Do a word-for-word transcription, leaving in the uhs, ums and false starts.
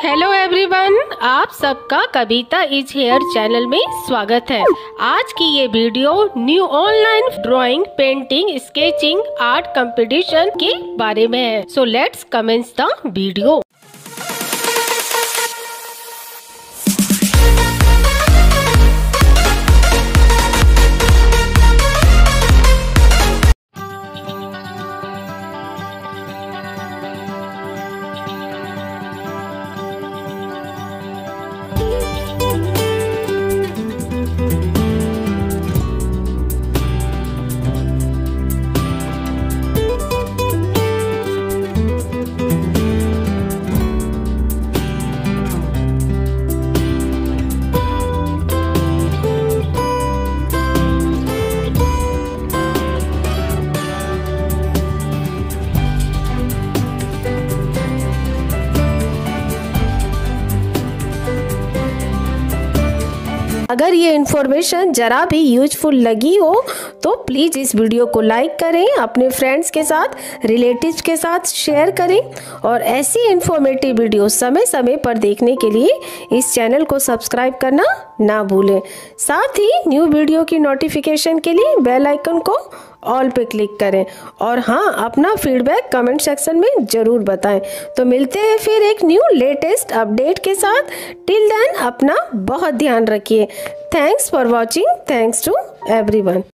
Hello everyone, आप सबका कविता is here channel में स्वागत है। आज की ये video new online drawing, painting, sketching, art competition के बारे में है। So let's commence the video. अगर ये इन्फॉर्मेशन जरा भी यूजफुल लगी हो तो प्लीज़ इस वीडियो को लाइक करें, अपने फ्रेंड्स के साथ, रिलेटिव्स के साथ शेयर करें और ऐसी इन्फॉर्मेटिव वीडियो समय समय पर देखने के लिए इस चैनल को सब्सक्राइब करना ना भूलें। साथ ही न्यू वीडियो की नोटिफिकेशन के लिए बेल आइकन को ऑल पे क्लिक करें और हाँ, अपना फीडबैक कमेंट सेक्शन में ज़रूर बताएं। तो मिलते हैं फिर एक न्यू लेटेस्ट अपडेट के साथ। टिल देन अपना बहुत ध्यान रखिए। Thanks for watching. Thanks to everyone.